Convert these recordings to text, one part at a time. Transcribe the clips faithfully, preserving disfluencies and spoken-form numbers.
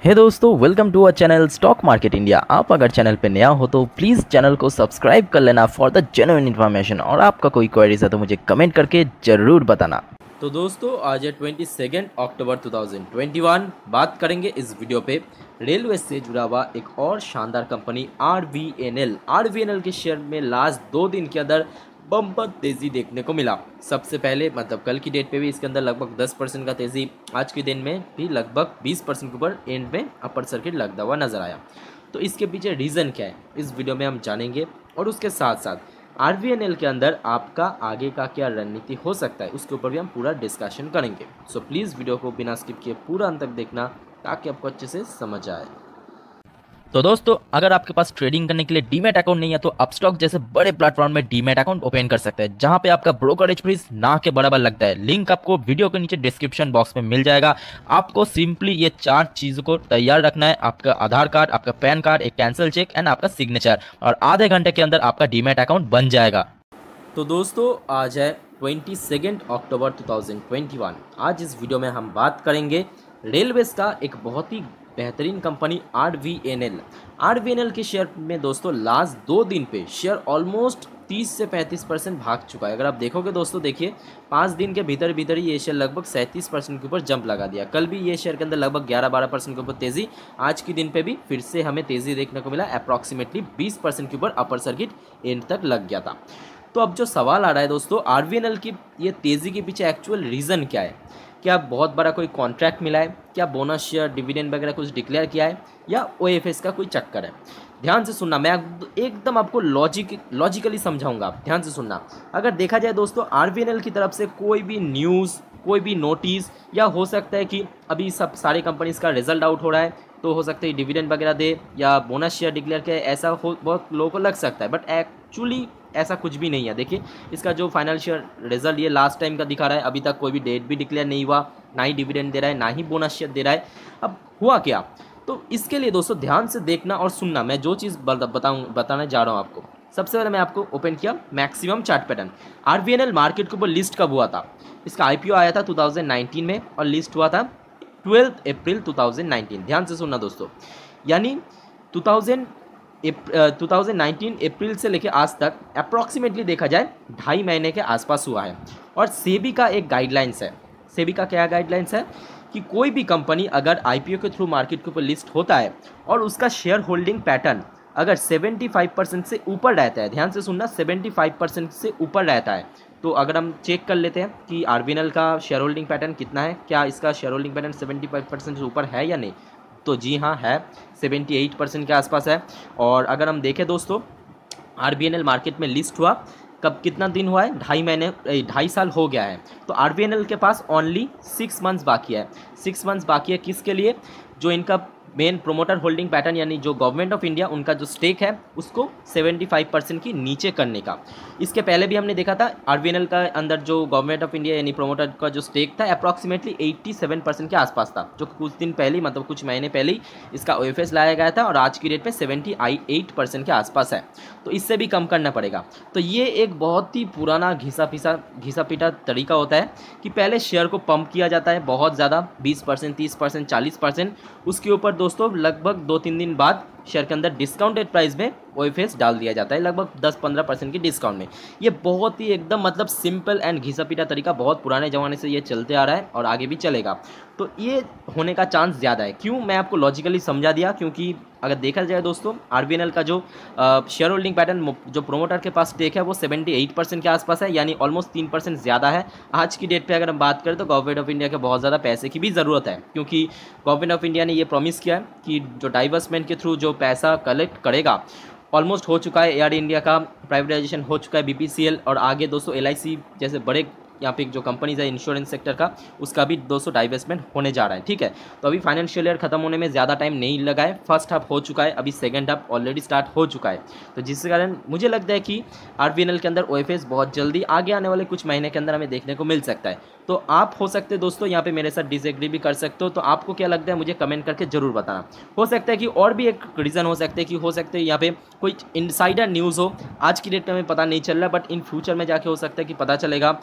हे दोस्तों, welcome to our channel stock market India. आप अगर चैनल पे नया हो तो प्लीज़ चैनल को सब्सक्राइब कर लेना फॉर द जेन्युइन इन्फॉर्मेशन। और आपका कोई क्वेरीज है तो मुझे कमेंट करके ज़रूर बताना। तो दोस्तों आज है twenty second October two thousand twenty one. बात करेंगे इस वीडियो पे रेलवे से जुड़ा हुआ एक और शानदार company R V N L. R V N L के शेयर में लास्ट दो दिन के अंदर बम्पर तेज़ी देखने को मिला। सबसे पहले मतलब कल की डेट पे भी इसके अंदर लगभग दस परसेंट का तेज़ी, आज के दिन में भी लगभग बीस परसेंट के ऊपर एंड में अपर सर्किट लगता हुआ नजर आया। तो इसके पीछे रीज़न क्या है इस वीडियो में हम जानेंगे, और उसके साथ साथ आर वी एन एल के अंदर आपका आगे का क्या रणनीति हो सकता है उसके ऊपर भी हम पूरा डिस्कशन करेंगे। सो प्लीज़ वीडियो को बिना स्किप किए पूरा अंत तक देखना ताकि आपको अच्छे से समझ आए। तो दोस्तों, अगर आपके पास ट्रेडिंग करने के लिए डीमैट अकाउंट नहीं है तो अपस्टॉक जैसे बड़े प्लेटफॉर्म में डीमैट अकाउंट ओपन कर सकते हैं, जहां पे आपका ब्रोकरेज फीस ना के बराबर लगता है। लिंक आपको वीडियो के नीचे डिस्क्रिप्शन बॉक्स में मिल जाएगा। आपको सिंपली ये चार चीज़ों को तैयार रखना है: आपका आधार कार्ड, आपका पैन कार्ड, एक कैंसिल चेक एंड आपका सिग्नेचर, और आधे घंटे के अंदर आपका डीमैट अकाउंट बन जाएगा। तो दोस्तों आज है twenty second October two thousand twenty one. आज इस वीडियो में हम बात करेंगे रेलवेज का एक बहुत ही बेहतरीन company R V N L. R V N L के शेयर में दोस्तों लास्ट दो दिन पे शेयर ऑलमोस्ट तीस से पैंतीस परसेंट भाग चुका है। अगर आप देखोगे दोस्तों, देखिए पाँच दिन के भीतर भीतर ही ये शेयर लगभग सैंतीस परसेंट के ऊपर जंप लगा दिया। कल भी ये शेयर के अंदर लगभग ग्यारह बारह परसेंट के ऊपर तेज़ी, आज के दिन पे भी फिर से हमें तेज़ी देखने को मिला। अप्रॉक्सीमेटली बीस परसेंट के ऊपर अपर सर्किट एंड तक लग गया था। तो अब जो सवाल आ रहा है दोस्तों, आर वी एन एल की ये तेज़ी के पीछे एक्चुअल रीज़न क्या है? क्या बहुत बड़ा कोई कॉन्ट्रैक्ट मिला है? क्या बोनस शेयर डिविडेंड वगैरह कुछ डिक्लेयर किया है? या ओ एफ एस का कोई चक्कर है? ध्यान से सुनना, मैं एकदम आपको लॉजिक लॉजिकली समझाऊंगा। ध्यान से सुनना। अगर देखा जाए दोस्तों, आर वी एन एल की तरफ से कोई भी न्यूज़, कोई भी नोटिस, या हो सकता है कि अभी सब सारी कंपनीज का रिजल्ट आउट हो रहा है तो हो सकता है डिविडेंड वगैरह दे या बोनस शेयर डिक्लेयर करे, ऐसा हो बहुत लोगों को लग सकता है। बट एक्चुअली ऐसा कुछ भी नहीं है। देखिए इसका जो फाइनेंशियल रिजल्ट ये लास्ट टाइम का दिखा रहा है, अभी तक कोई भी डेट भी डिक्लेयर नहीं हुआ, ना ही डिविडेंड दे रहा है, ना ही बोनस शेयर दे रहा है। अब हुआ क्या? तो इसके लिए दोस्तों ध्यान से देखना और सुनना। मैं जो चीज़ बताऊँ बताने जा रहा हूँ आपको, सबसे पहले मैं आपको ओपन किया maximum chart pattern. R V N L market के ऊपर लिस्ट कब हुआ था? इसका आई पी ओ आया था टू थाउजेंड नाइनटीन में और लिस्ट हुआ था twelfth April two thousand nineteen. ध्यान से सुनना दोस्तों, यानी two thousand two thousand nineteen April से लेकर आज तक अप्रॉक्सीमेटली देखा जाए ढाई महीने के आसपास हुआ है। और सेबी का एक गाइडलाइंस है। सेबी का क्या गाइडलाइंस है कि कोई भी कंपनी अगर आई पी ओ के थ्रू मार्केट के ऊपर लिस्ट होता है और उसका शेयर होल्डिंग पैटर्न अगर पचहत्तर परसेंट से ऊपर रहता है, ध्यान से सुनना, पचहत्तर परसेंट से ऊपर रहता है, तो अगर हम चेक कर लेते हैं कि आर वी एन एल का शेयर होल्डिंग पैटर्न कितना है, क्या इसका शेयर होल्डिंग पैटर्न पचहत्तर परसेंट से ऊपर है या नहीं, तो जी हाँ है, अठहत्तर परसेंट के आसपास है। और अगर हम देखें दोस्तों, R V N L market में लिस्ट हुआ कब, कितना दिन हुआ है? ढाई महीने ढाई साल हो गया है। तो आर वी एन एल के पास ओनली सिक्स मंथ्स बाकी है। सिक्स मंथ्स बाकी है किसके लिए? जो इनका मेन प्रोमोटर होल्डिंग पैटर्न यानी जो गवर्नमेंट ऑफ इंडिया उनका जो स्टेक है उसको पचहत्तर परसेंट की नीचे करने का। इसके पहले भी हमने देखा था आर वी एन एल का अंदर जो गवर्नमेंट ऑफ इंडिया यानी प्रोमोटर का जो स्टेक था अप्रॉक्सीमेटली सत्तासी परसेंट के आसपास था, जो कुछ दिन पहले मतलब कुछ महीने पहले ही इसका ओ एफ एस लाया गया था और आज की डेट पे अठहत्तर परसेंट के आसपास है। तो इससे भी कम करना पड़ेगा। तो ये एक बहुत ही पुराना घिसा पिसा घिसा पीटा तरीका होता है कि पहले शेयर को पंप किया जाता है बहुत ज़्यादा, बीस परसेंट तीस परसेंट चालीस परसेंट, उसके ऊपर दोस्तों लगभग दो तीन दिन बाद शेयर के अंदर डिस्काउंटेड प्राइस में ओ एफ एस डाल दिया जाता है, लगभग दस पंद्रह परसेंट की डिस्काउंट में। ये बहुत ही एकदम मतलब सिंपल एंड घिसा पीटा तरीका बहुत पुराने ज़माने से ये चलते आ रहा है और आगे भी चलेगा। तो ये होने का चांस ज़्यादा है। क्यों? मैं आपको लॉजिकली समझा दिया, क्योंकि अगर देखा जाए दोस्तों आर वी एन एल का जो शेयर होल्डिंग पैटर्न जो प्रोमोटर के पास स्टेक है वो अठहत्तर परसेंट के आसपास है, यानी ऑलमोस्ट तीन परसेंट ज़्यादा है। आज की डेट पे अगर हम बात करें तो गवर्नमेंट ऑफ इंडिया के बहुत ज़्यादा पैसे की भी ज़रूरत है, क्योंकि गवर्नमेंट ऑफ इंडिया ने ये प्रॉमिस किया है कि जो डाइवर्समेंट के थ्रू जो पैसा कलेक्ट करेगा ऑलमोस्ट हो चुका है। एयर इंडिया का प्राइवेटाइजेशन हो चुका है, बी पी सी एल, और आगे दोस्तों एल आई सी जैसे बड़े यहाँ पे जो कंपनीज है इंश्योरेंस सेक्टर का, उसका भी दोस्तों डाइवेस्टमेंट होने जा रहा है। ठीक है, तो अभी फाइनेंशियल ईयर खत्म होने में ज़्यादा टाइम नहीं लगा है। फर्स्ट हाफ हो चुका है, अभी सेकंड हाफ ऑलरेडी स्टार्ट हो चुका है। तो जिसके कारण मुझे लगता है कि आर वी एन एल के अंदर ओ एफ एस बहुत जल्दी आगे आने वाले कुछ महीने के अंदर हमें देखने को मिल सकता है। तो आप हो सकते हैं दोस्तों यहाँ पे मेरे साथ डिसएग्री भी कर सकते हो। तो आपको क्या लगता है मुझे कमेंट करके जरूर बताना। हो सकता है कि और भी एक रीज़न हो सकता है कि हो सकता है यहाँ पे कोई इनसाइडर न्यूज़ हो, आज की डेट में हमें पता नहीं चल रहा, बट इन फ्यूचर में जाके हो सकता है कि पता चलेगा। ये भी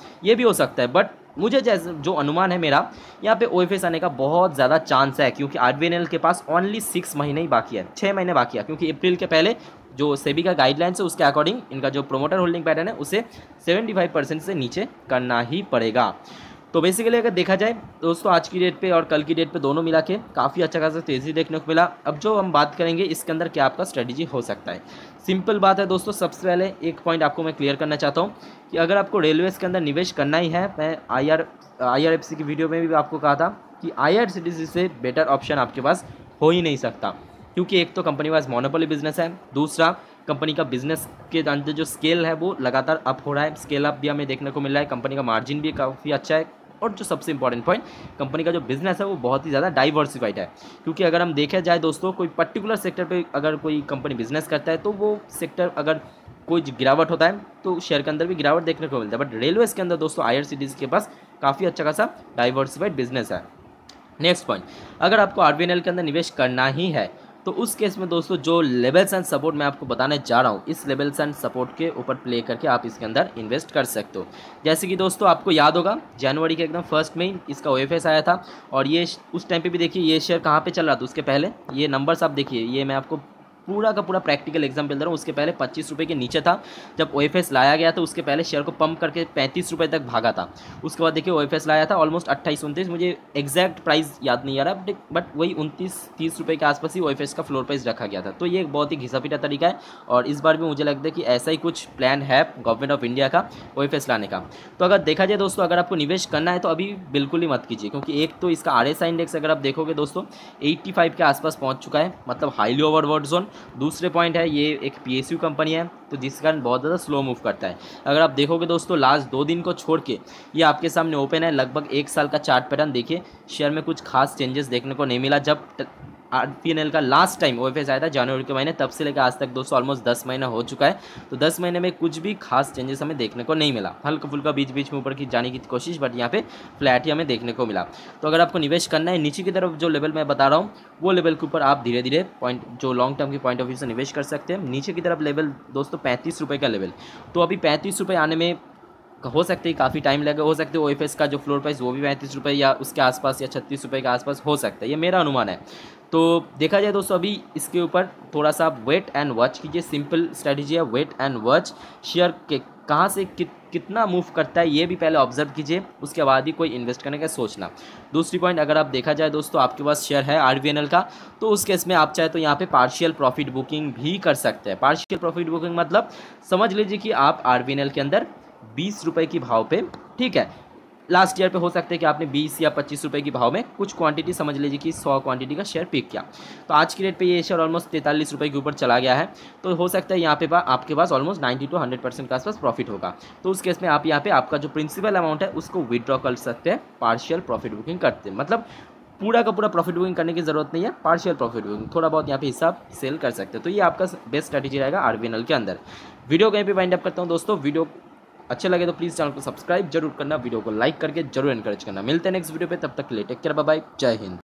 भी हो सकता है, बट मुझे जैसे जो अनुमान है मेरा, यहाँ पे ओएफएस आने का बहुत ज़्यादा चांस है, क्योंकि आरबीएनएल के पास ओनली सिक्स महीने ही बाकी है, छः महीने बाकी है, क्योंकि अप्रैल के पहले जो सेबी का गाइडलाइंस है उसके अकॉर्डिंग इनका जो प्रोमोटर होल्डिंग पैटर्न है उसे पचहत्तर परसेंट से नीचे करना ही पड़ेगा। तो बेसिकली अगर देखा जाए दोस्तों, आज की डेट पे और कल की डेट पे दोनों मिला के काफ़ी अच्छा खासा तेज़ी देखने को मिला। अब जो हम बात करेंगे इसके अंदर क्या आपका स्ट्रेटजी हो सकता है, सिंपल बात है दोस्तों। सबसे पहले एक पॉइंट आपको मैं क्लियर करना चाहता हूँ कि अगर आपको रेलवेज़ के अंदर निवेश करना ही है, मैं I R I R F C की वीडियो में भी आपको कहा था कि I R C T C से बेटर ऑप्शन आपके पास हो ही नहीं सकता, क्योंकि एक तो कंपनी के पास मोनोपोली बिजनेस है, दूसरा कंपनी का बिजनेस के अंदर जो स्केल है वो लगातार अप हो रहा है, स्केल अप भी हमें देखने को मिल रहा है, कंपनी का मार्जिन भी काफ़ी अच्छा है, और जो सबसे इंपॉर्टेंट पॉइंट, कंपनी का जो बिजनेस है वो बहुत ही ज़्यादा डाइवर्सिफाइड है। क्योंकि अगर हम देखा जाए दोस्तों, कोई पर्टिकुलर सेक्टर पे अगर कोई कंपनी बिजनेस करता है तो वो सेक्टर अगर कोई गिरावट होता है तो शेयर के अंदर भी गिरावट देखने को मिलता है, बट रेलवेज़ के अंदर दोस्तों आईआरसीटीसी के पास काफ़ी अच्छा खासा डाइवर्सिफाइड बिजनेस है। नेक्स्ट पॉइंट, अगर आपको आरबीएनएल के अंदर निवेश करना ही है तो उस केस में दोस्तों जो लेवल्स एंड सपोर्ट मैं आपको बताने जा रहा हूँ, इस लेवल्स एंड सपोर्ट के ऊपर प्ले करके आप इसके अंदर इन्वेस्ट कर सकते हो। जैसे कि दोस्तों आपको याद होगा जनवरी के एकदम फर्स्ट में ही इसका ओएफएस आया था, और ये उस टाइम पे भी देखिए ये शेयर कहाँ पे चल रहा था, उसके पहले ये नंबर्स आप देखिए, ये मैं आपको पूरा का पूरा प्रैक्टिकल एग्जाम्पल दे रहा हूँ। उसके पहले पच्चीस रुपये के नीचे था, जब ओएफएस लाया गया था उसके पहले शेयर को पंप करके पैंतीस रुपये तक भागा था। उसके बाद देखिए ओएफएस लाया था ऑलमोस्ट अट्ठाईस उनतीस, मुझे एग्जैक्ट प्राइस याद नहीं आ रहा, बट बट वही उनतीस तीस रुपये के आसपास ही ओएफएस का फ्लोर प्राइस रखा गया था। तो ये एक बहुत ही घिसा पीटा तरीका है, और इस बार भी मुझे लगता है कि ऐसा ही कुछ प्लान है गवर्नमेंट ऑफ इंडिया का ओएफएस लाने का। तो अगर देखा जाए दोस्तों, अगर आपको निवेश करना है तो अभी बिल्कुल ही मत कीजिए, क्योंकि एक तो इसका आरएसआई इंडेक्स अगर आप देखोगे दोस्तों पचासी के आसपास पहुँच चुका है, मतलब हाईली ओवरबॉट जोन। दूसरे पॉइंट है ये एक पीएसयू कंपनी है, तो जिस कारण बहुत ज़्यादा स्लो मूव करता है। अगर आप देखोगे दोस्तों लास्ट दो दिन को छोड़ के ये आपके सामने ओपन है, लगभग एक साल का चार्ट पैटर्न देखिए, शेयर में कुछ खास चेंजेस देखने को नहीं मिला। जब आरबीएनएल का लास्ट टाइम ओएफएस आया था जनवरी के महीने, तब से लेकर आज तक दोस्तों ऑलमोस्ट दस महीना हो चुका है, तो दस महीने में कुछ भी खास चेंजेस हमें देखने को नहीं मिला। हल्का फुल्का बीच बीच में ऊपर की जाने की कोशिश, बट यहाँ पे फ्लैट ही हमें देखने को मिला। तो अगर आपको निवेश करना है नीचे की तरफ, जो लेवल मैं बता रहा हूँ वो लेवल के ऊपर आप धीरे धीरे पॉइंट जो लॉन्ग टर्म की पॉइंट ऑफ व्यू से निवेश कर सकते हैं। नीचे की तरफ लेवल दोस्तों पैंतीस रुपये का लेवल, तो अभी पैंतीस रुपये आने में हो सकते हैं काफ़ी टाइम लगे, हो सकते हैं ओएफएस का जो फ्लोर प्राइस वो भी पैंतीस रुपये या उसके आसपास या छत्तीस रुपये के आसपास हो सकता है, ये मेरा अनुमान है। तो देखा जाए दोस्तों अभी इसके ऊपर थोड़ा सा आप वेट एंड वॉच कीजिए, सिंपल स्ट्रेटजी है, वेट एंड वॉच। शेयर के कहाँ से कि, कितना मूव करता है ये भी पहले ऑब्जर्व कीजिए, उसके बाद ही कोई इन्वेस्ट करने का सोचना। दूसरी पॉइंट, अगर आप देखा जाए दोस्तों आपके पास शेयर है आरबीएनएल का, तो उस केस में आप चाहे तो यहाँ पे पार्शियल प्रॉफिट बुकिंग भी कर सकते हैं। पार्शियल प्रॉफिट बुकिंग मतलब समझ लीजिए कि आप आरबीएनएल के अंदर बीस रुपये की भाव पे, ठीक है, लास्ट ईयर पे हो सकता है कि आपने बीस या पच्चीस रुपए की भाव में कुछ क्वांटिटी, समझ लीजिए कि सौ क्वांटिटी का शेयर पिक किया, तो आज की रेट पे ये शेयर ऑलमोस्ट तैंतालीस रुपए के ऊपर चला गया है। तो हो सकता है यहाँ पे आपके पास almost ninety two hundred percent के आसपास प्रॉफिट होगा। तो उस केस में आप यहाँ पे आपका जो प्रिंसिपल अमाउंट है उसको विड्रॉ कर सकते हैं, पार्शियल प्रॉफिट बुकिंग करते हैं। मतलब पूरा का पूरा प्रॉफिट बुकिंग करने की जरूरत नहीं है, पार्शियल प्रॉफिट बुकिंग थोड़ा बहुत यहाँ पे हिसाब सेल कर सकते हैं। तो ये आपका बेस्ट स्ट्रेटेजी रहेगा आरबीएनएल के अंदर। वीडियो कहीं पे वाइंड अप करता हूँ दोस्तों। वीडियो अच्छे लगे तो प्लीज़ चैनल को सब्सक्राइब जरूर करना, वीडियो को लाइक करके जरूर एनकरेज करना। मिलते हैं नेक्स्ट वीडियो पे, तब तक के लिए टेक केयर, बाय बाय, जय हिंद।